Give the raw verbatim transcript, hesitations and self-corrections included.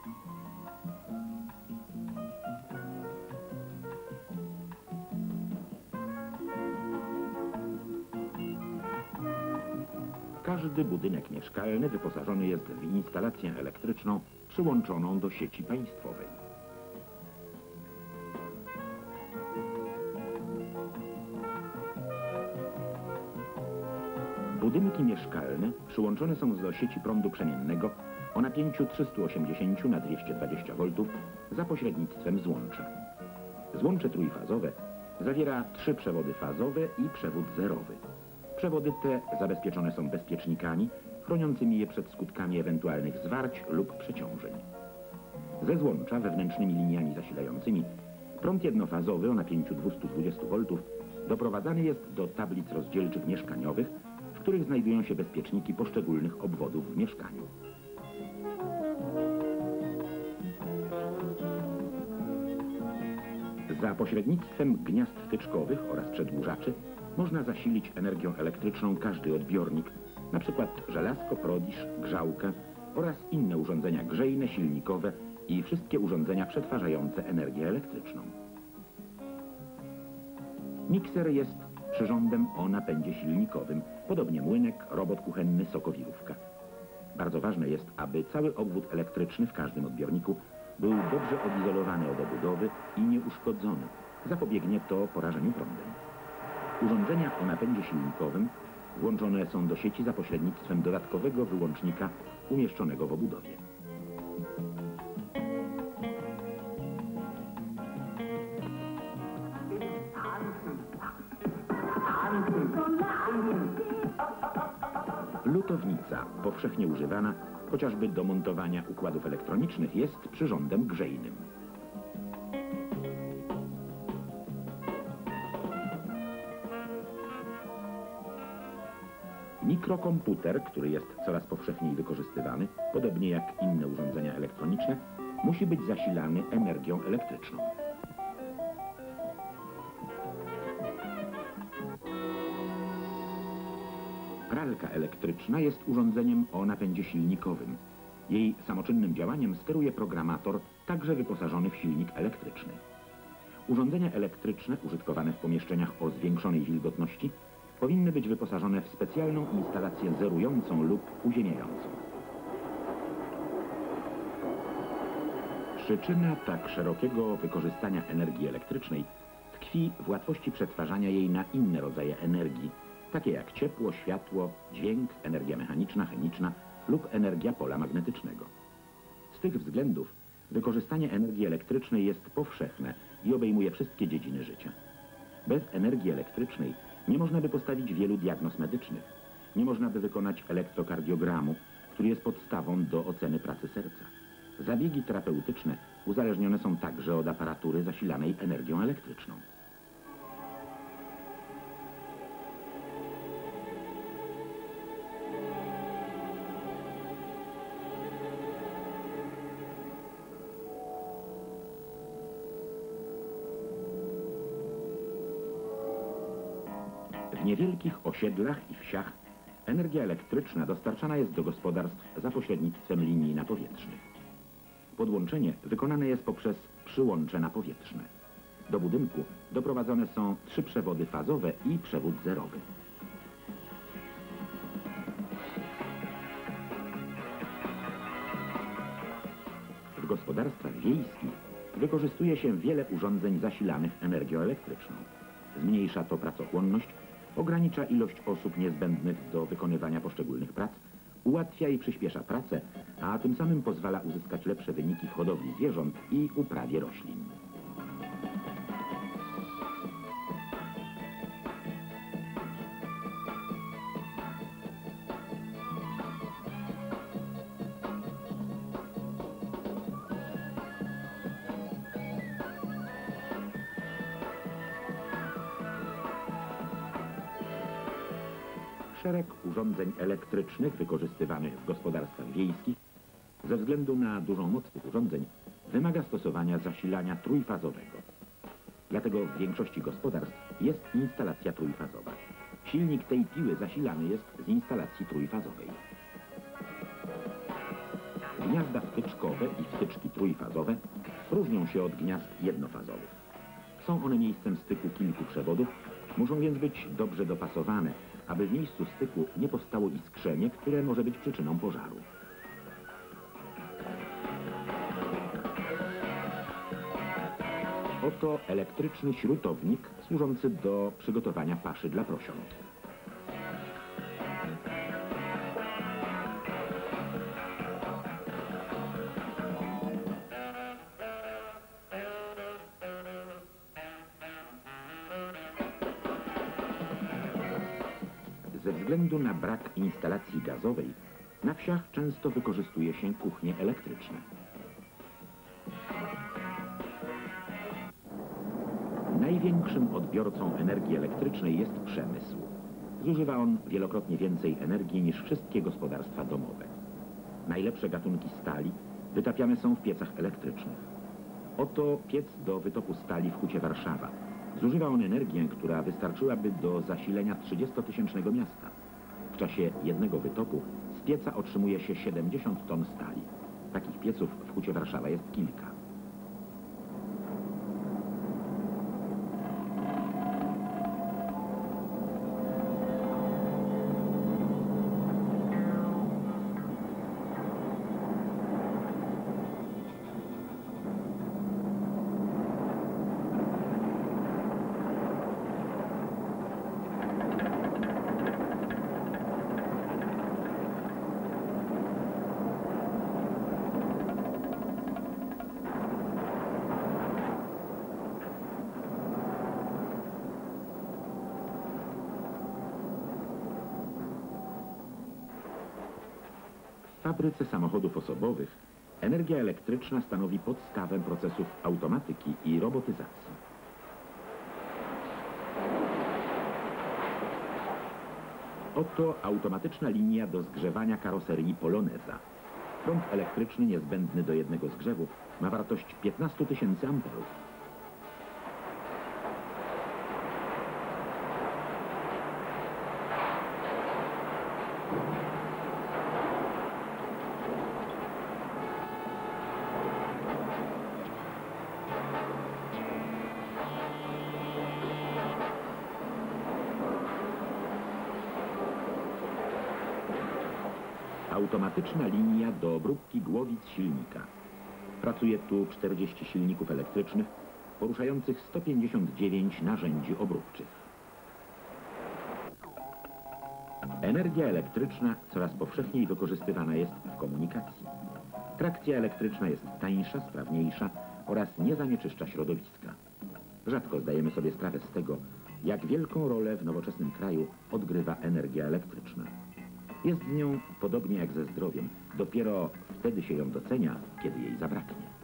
Każdy budynek mieszkalny wyposażony jest w instalację elektryczną przyłączoną do sieci państwowej. Budynki mieszkalne przyłączone są do sieci prądu przemiennego o napięciu trzysta osiemdziesiąt na dwieście dwadzieścia woltów za pośrednictwem złącza. Złącze trójfazowe zawiera trzy przewody fazowe i przewód zerowy. Przewody te zabezpieczone są bezpiecznikami chroniącymi je przed skutkami ewentualnych zwarć lub przeciążeń. Ze złącza wewnętrznymi liniami zasilającymi prąd jednofazowy o napięciu dwieście dwadzieścia woltów doprowadzany jest do tablic rozdzielczych mieszkaniowych, w których znajdują się bezpieczniki poszczególnych obwodów w mieszkaniu. Za pośrednictwem gniazd wtyczkowych oraz przedłużaczy można zasilić energią elektryczną każdy odbiornik, np. żelazko, prodisz, grzałkę oraz inne urządzenia grzejne, silnikowe i wszystkie urządzenia przetwarzające energię elektryczną. Mikser jest przyrządem o napędzie silnikowym, podobnie młynek, robot kuchenny, sokowirówka. Bardzo ważne jest, aby cały obwód elektryczny w każdym odbiorniku był dobrze odizolowany od obudowy i nieuszkodzony. Zapobiegnie to porażeniu prądem. Urządzenia o napędzie silnikowym włączone są do sieci za pośrednictwem dodatkowego wyłącznika umieszczonego w obudowie. Lutownica, powszechnie używana chociażby do montowania układów elektronicznych, jest przyrządem grzejnym. Mikrokomputer, który jest coraz powszechniej wykorzystywany, podobnie jak inne urządzenia elektroniczne, musi być zasilany energią elektryczną. Pralka elektryczna jest urządzeniem o napędzie silnikowym. Jej samoczynnym działaniem steruje programator, także wyposażony w silnik elektryczny. Urządzenia elektryczne użytkowane w pomieszczeniach o zwiększonej wilgotności powinny być wyposażone w specjalną instalację zerującą lub uziemiającą. Przyczyna tak szerokiego wykorzystania energii elektrycznej tkwi w łatwości przetwarzania jej na inne rodzaje energii, takie jak ciepło, światło, dźwięk, energia mechaniczna, chemiczna lub energia pola magnetycznego. Z tych względów wykorzystanie energii elektrycznej jest powszechne i obejmuje wszystkie dziedziny życia. Bez energii elektrycznej nie można by postawić wielu diagnoz medycznych. Nie można by wykonać elektrokardiogramu, który jest podstawą do oceny pracy serca. Zabiegi terapeutyczne uzależnione są także od aparatury zasilanej energią elektryczną. W niewielkich osiedlach i wsiach energia elektryczna dostarczana jest do gospodarstw za pośrednictwem linii napowietrznych. Podłączenie wykonane jest poprzez przyłącze napowietrzne. Do budynku doprowadzone są trzy przewody fazowe i przewód zerowy. W gospodarstwach wiejskich wykorzystuje się wiele urządzeń zasilanych energią elektryczną. Zmniejsza to pracochłonność, ogranicza ilość osób niezbędnych do wykonywania poszczególnych prac, ułatwia i przyspiesza pracę, a tym samym pozwala uzyskać lepsze wyniki w hodowli zwierząt i uprawie roślin. Szereg urządzeń elektrycznych wykorzystywanych w gospodarstwach wiejskich ze względu na dużą moc tych urządzeń wymaga stosowania zasilania trójfazowego. Dlatego w większości gospodarstw jest instalacja trójfazowa. Silnik tej piły zasilany jest z instalacji trójfazowej. Gniazda wtyczkowe i wtyczki trójfazowe różnią się od gniazd jednofazowych. Są one miejscem styku kilku przewodów, muszą więc być dobrze dopasowane, aby w miejscu styku nie powstało iskrzenie, które może być przyczyną pożaru. Oto elektryczny śrutownik służący do przygotowania paszy dla prosiąt. Ze względu na brak instalacji gazowej na wsiach często wykorzystuje się kuchnie elektryczne. Największym odbiorcą energii elektrycznej jest przemysł. Zużywa on wielokrotnie więcej energii niż wszystkie gospodarstwa domowe. Najlepsze gatunki stali wytapiane są w piecach elektrycznych. Oto piec do wytopu stali w Hucie Warszawa. Zużywa on energię, która wystarczyłaby do zasilenia trzydziestotysięcznego miasta. W czasie jednego wytopu z pieca otrzymuje się siedemdziesiąt ton stali. Takich pieców w Hucie Warszawa jest kilka. W fabryce samochodów osobowych energia elektryczna stanowi podstawę procesów automatyki i robotyzacji. Oto automatyczna linia do zgrzewania karoserii Poloneza. Prąd elektryczny niezbędny do jednego zgrzewu ma wartość piętnaście tysięcy amperów. Automatyczna linia do obróbki głowic silnika. Pracuje tu czterdzieści silników elektrycznych poruszających sto pięćdziesiąt dziewięć narzędzi obróbczych. Energia elektryczna coraz powszechniej wykorzystywana jest w komunikacji. Trakcja elektryczna jest tańsza, sprawniejsza oraz nie zanieczyszcza środowiska. Rzadko zdajemy sobie sprawę z tego, jak wielką rolę w nowoczesnym kraju odgrywa energia elektryczna. Jest z nią podobnie jak ze zdrowiem. Dopiero wtedy się ją docenia, kiedy jej zabraknie.